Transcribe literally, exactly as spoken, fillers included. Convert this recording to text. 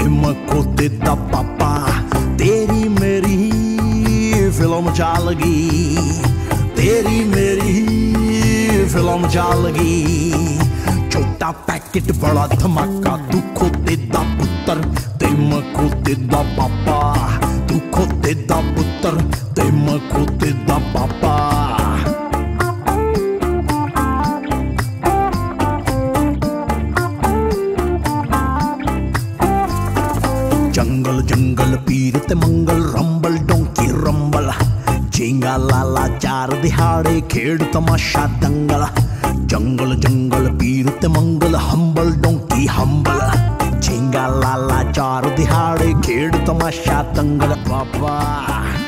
ते मको तेदा पापा तेरी मेरी फिल्म चालगी तेरी मेरी फिल्म चालगी छोटा पैकेट बड़ा धमाका तू खोते दा पुत्तर ते मको तेदा पापा तू खोते दा पुत्तर ते मको तेदा पापा जंगल जंगल पीर ते मंगल रंबल डोंकी रंबल झींगा लाला चार दिहाड़े खेड़ तमाशा दंगल जंगल जंगल पीर ते मंगल हंबल डोंकी हंबल झींगा लाला चार दिहाड़े खेड़ तमाशा दंगल पापा।